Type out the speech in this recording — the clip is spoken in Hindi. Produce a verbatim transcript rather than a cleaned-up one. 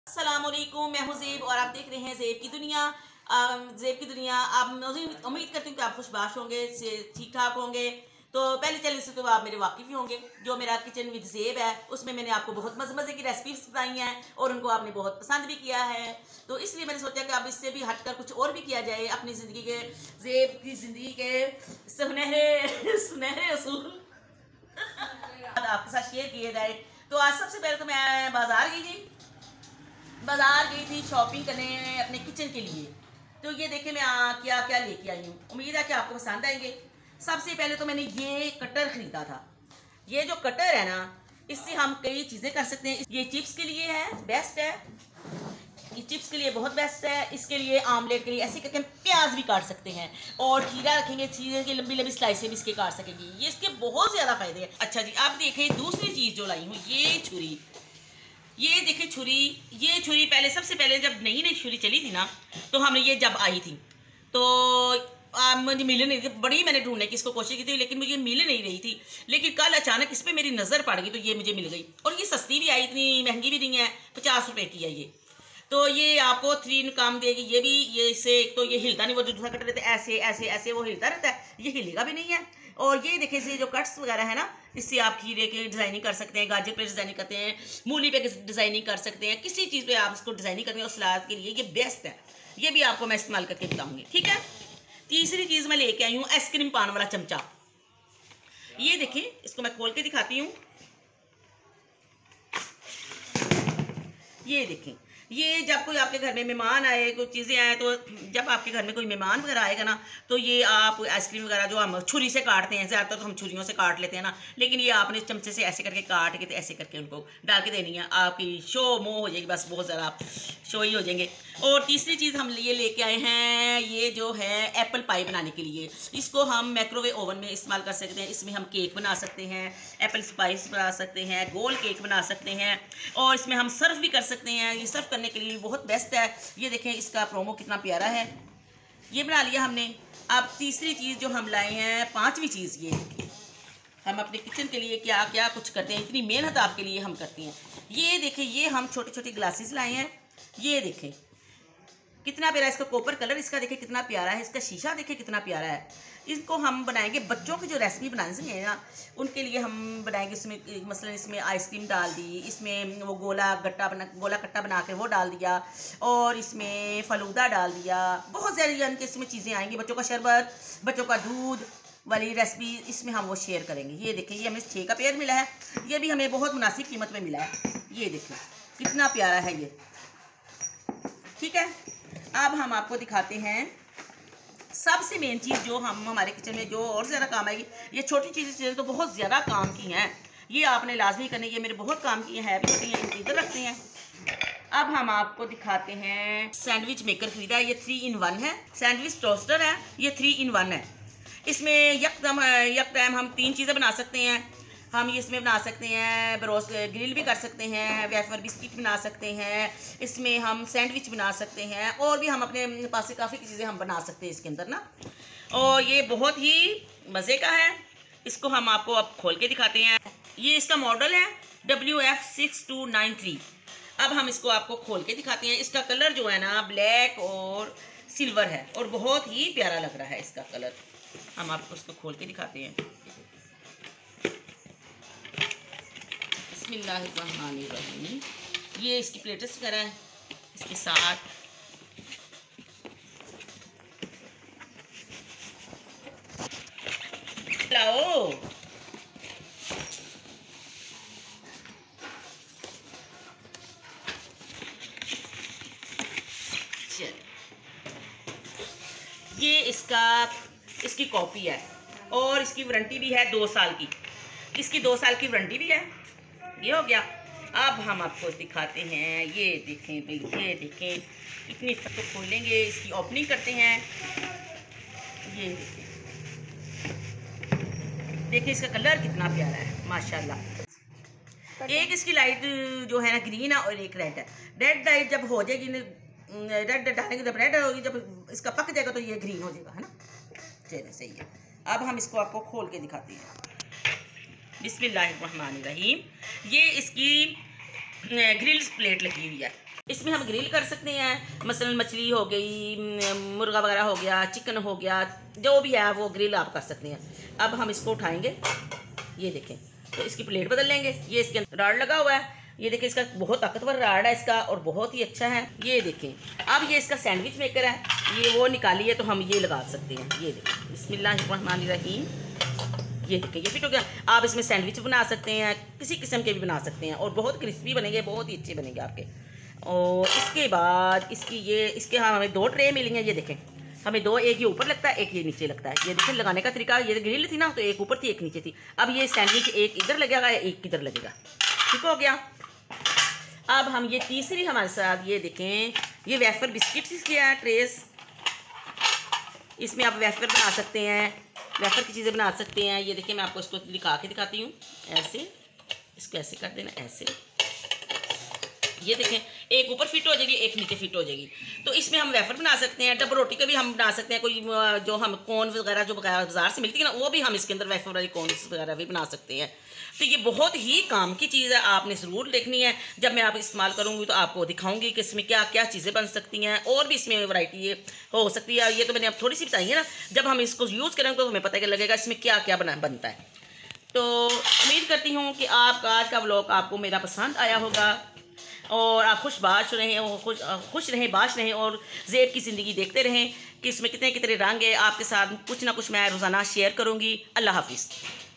अस्सलामुअलैकुम, मैं हूँ ज़ेब और आप देख रहे हैं ज़ेब की दुनिया। अम, ज़ेब की दुनिया। आप मुझे उम्मीद करती हूँ कि आप खुशबाश होंगे, से ठीक ठाक होंगे। तो पहले चैनल से तो आप मेरे वाकिफ़ ही होंगे। जो मेरा किचन विद ज़ेब है, उसमें मैंने आपको बहुत मज़े मज़े की रेसिपीज़ बताई हैं और उनको आपने बहुत पसंद भी किया है। तो इसलिए मैंने सोचा कि अब इससे भी हटकर कुछ और भी किया जाए अपनी ज़िंदगी के, ज़ेब की ज़िंदगी के सुनहरे सुनहरे असूल आपके साथ शेयर किए जाए। तो आज सबसे पहले तो मैं बाज़ार गई थी बाजार गई थी शॉपिंग करने अपने किचन के लिए। तो ये देखे मैं आ, क्या क्या लेके आई हूँ, उम्मीद है कि आपको पसंद आएंगे। सबसे पहले तो मैंने ये कटर खरीदा था। ये जो कटर है ना, इससे हम कई चीज़ें कर सकते हैं। ये चिप्स के लिए है, बेस्ट है। ये चिप्स के लिए बहुत बेस्ट है। इसके लिए आमलेट के लिए ऐसे करके हम प्याज भी काट सकते हैं और खीरा रखेंगे, खीरे की लंबी लंबी स्लाइसें भी इसके काट सकेंगे। ये इसके बहुत ज़्यादा फायदे हैं। अच्छा जी, आप देखें दूसरी चीज़ जो लाई हूँ, ये छुरी। ये देखिए छुरी। ये छुरी पहले, सबसे पहले जब नई नई छुरी चली थी ना, तो हमने ये जब आई थी तो आ, मुझे मिल नहीं थी। बड़ी मैंने ढूंढने की इसको कोशिश की थी, लेकिन मुझे मिल नहीं रही थी। लेकिन कल अचानक इस पर मेरी नज़र पड़ गई तो ये मुझे मिल गई। और ये सस्ती भी आई, इतनी महंगी भी नहीं है। पचास रुपए की है ये। तो ये आपको थ्री इन काम देगी। ये भी, ये इससे एक तो ये हिलता नहीं, वो जो दूसरा कट रहता है ऐसे ऐसे ऐसे वो हिलता रहता है, ये हिलेगा भी नहीं है। और ये देखिए से जो कट्स वगैरह है ना, इससे आप खीरे की डिज़ाइनिंग कर सकते हैं, गाजर पे डिज़ाइनिंग करते हैं, मूली पे डिज़ाइनिंग कर सकते हैं, किसी चीज़ पे आप इसको डिज़ाइनिंग करते हैं। और सलाद के लिए ये बेस्ट है। ये भी आपको मैं इस्तेमाल करके बताऊँगी, ठीक है। तीसरी चीज़ मैं लेके आई हूँ आइसक्रीम पान वाला चमचा। ये देखिए, इसको मैं खोल के दिखाती हूँ। ये देखें, ये जब कोई आपके घर में मेहमान आए, कोई चीज़ें आए, तो जब आपके घर में कोई मेहमान वगैरह आएगा ना, तो ये आप आइसक्रीम वगैरह जो हम छुरी से काटते हैं, ज़्यादातर तो हम छुरियों से काट लेते हैं ना, लेकिन ये आपने चमचे से ऐसे करके काट के, तो ऐसे करके उनको डाल के देनी है। आपकी शो मोह हो जाएगी, बस बहुत ज़्यादा आप शो ही हो जाएंगे। और तीसरी चीज़ हम ये लेके आए हैं, ये जो है एप्पल पाई बनाने के लिए। इसको हम माइक्रोवेव ओवन में इस्तेमाल कर सकते हैं। इसमें हम केक बना सकते हैं, एप्पल स्पाइस बना सकते हैं, गोल केक बना सकते हैं, और इसमें हम सर्व भी कर सकते हैं। ये सर्व करने के लिए बहुत बेस्ट है। ये देखें, इसका प्रोमो कितना प्यारा है। ये बना लिया हमने। अब तीसरी चीज़ जो हम लाए हैं, पांचवी चीज़, ये हम अपने किचन के लिए क्या क्या कुछ करते हैं, इतनी मेहनत आपके लिए हम करते हैं। ये देखें, ये हम छोटे छोटे ग्लासेस लाए हैं। ये देखें कितना प्यारा, इसका कॉपर कलर इसका देखें कितना प्यारा है। इसका शीशा देखें कितना प्यारा है। इसको हम बनाएंगे, बच्चों की जो रेसिपी बनाने से ना, उनके लिए हम बनाएंगे। इसमें मसलन इसमें आइसक्रीम डाल दी, इसमें वो गोला गट्टा बना गोला कट्टा बना के वो डाल दिया, और इसमें फलूदा डाल दिया। बहुत सारी यानी कि इसमें चीज़ें आएंगी। बच्चों का शरबत, बच्चों का दूध वाली रेसिपी इसमें हम वो शेयर करेंगे। ये देखें, ये हमें छः का पेयर मिला है। ये भी हमें बहुत मुनासिब कीमत में मिला है। ये देखें कितना प्यारा है ये, ठीक है। अब हम आपको दिखाते हैं सबसे मेन चीज़ जो हम हमारे किचन में जो और ज़्यादा काम आएगी। ये छोटी चीज़ें तो बहुत ज़्यादा काम की हैं, ये आपने लाजमी करनी। ये मेरे बहुत काम की है भी होती हैं, इनको इधर रखते हैं। अब हम आपको दिखाते हैं सैंडविच मेकर खरीदा है। ये थ्री इन वन है। सैंडविच टोस्टर है, ये थ्री इन वन है। इसमें यकदम यक टाइम हम तीन चीज़ें बना सकते हैं। हम इसमें बना सकते हैं ब्रोस्ट ग्रिल भी कर सकते हैं, वेफर बिस्किट बना सकते हैं, इसमें हम सैंडविच बना सकते हैं, और भी हम अपने पास से काफ़ी चीज़ें हम बना सकते हैं इसके अंदर ना। और ये बहुत ही मज़े का है। इसको हम आपको अब खोल के दिखाते हैं। ये इसका मॉडल है W F six two nine three. अब हम इसको आपको खोल के दिखाते हैं। इसका कलर जो है ना, ब्लैक और सिल्वर है, और बहुत ही प्यारा लग रहा है इसका कलर। हम आपको इसको खोल के दिखाते हैं। बिस्मिल्लाहिर्रहमानिर्रहीम। ये इसकी प्लेट्स वगैरह है इसके साथ। लाओ, चल, ये इसका इसकी कॉपी है, और इसकी वारंटी भी है दो साल की। इसकी दो साल की वारंटी भी है। ये हो गया। अब हम आपको दिखाते हैं। ये देखें भाई, ये देखें इतनी सब तो खोलेंगे, इसकी ओपनिंग करते हैं। ये देखें, देखिए इसका कलर कितना प्यारा है माशाल्लाह। एक इसकी लाइट जो है ना ग्रीन है, और एक रेड है। रेड लाइट जब हो जाएगी, रेड डालेंगे जब रेड होगी, जब इसका पक जाएगा तो ये ग्रीन हो जाएगा, है ना। चलिए सही है। अब हम इसको आपको खोल के दिखाते हैं। बिस्मिल्लाहिर्रहमानिर्रहीम। ये इसकी ग्रिल्स प्लेट लगी हुई है। इसमें हम ग्रिल कर सकते हैं, मसलन मछली हो गई, म, मुर्गा वगैरह हो गया, चिकन हो गया, जो भी है वो ग्रिल आप कर सकते हैं। अब हम इसको उठाएंगे, ये देखें, तो इसकी प्लेट बदल लेंगे। ये इसके अंदर राड लगा हुआ है, ये देखें, इसका बहुत ताकतवर राड है इसका और बहुत ही अच्छा है। ये देखें, अब ये इसका सैंडविच मेकर है, ये वो निकालिए तो हम ये लगा सकते हैं। ये देखें, बिस्मिल्लाहिर्रहमानिर्रहीम, ये देखें, ये फिट हो गया। आप इसमें सैंडविच बना सकते हैं, किसी किस्म के भी बना सकते हैं और बहुत क्रिस्पी बनेंगे, बहुत ही अच्छे बनेंगे आपके। और इसके बाद इसकी ये इसके हाँ हमें दो ट्रे मिलेंगे। ये देखें, हमें दो, एक ये ऊपर लगता है, एक ये नीचे लगता है। ये देखें लगाने का तरीका, ये ग्रिल थी ना, तो एक ऊपर थी एक नीचे थी। अब ये सैंडविच एक इधर लगेगा, एक इधर लगेगा, ठीक हो गया। अब हम ये तीसरी हमारे साथ, ये देखें, ये वेफर बिस्किट्स की है ट्रेस, इसमें आप वेफर बना सकते हैं, वेफर की चीज़ें बना सकते हैं। ये देखिए, मैं आपको इसको दिखा के दिखाती हूँ, ऐसे इसको ऐसे कर देना, ऐसे, ये देखें, एक ऊपर फिट हो जाएगी, एक नीचे फिट हो जाएगी। तो इसमें हम वेफर बना सकते हैं, डबल रोटी का भी हम बना सकते हैं, कोई जो हम कोन वगैरह जो बाजार से मिलती है ना, वो भी हम इसके अंदर वेफर वाली कोन वगैरह भी बना सकते हैं। तो ये बहुत ही काम की चीज़ है, आपने ज़रूर देखनी है। जब मैं आप इस्तेमाल करूँगी तो आपको दिखाऊंगी कि इसमें क्या क्या चीज़ें बन सकती हैं, और भी इसमें वैरायटी हो सकती है। ये तो मैंने अब थोड़ी सी बताई है ना, जब हम इसको यूज़ करेंगे तो हमें पता लगेगा इसमें क्या क्या बना बनता है। तो उम्मीद करती हूँ कि आपका आज का व्लॉग आपको मेरा पसंद आया होगा और आप खुश बाश रहें और खुश खुश रहें, बाश रहें और ज़ेब की ज़िंदगी देखते रहें कि इसमें कितने कितने रंग है। आपके साथ कुछ ना कुछ मैं रोज़ाना शेयर करूँगी। अल्लाह हाफिज़।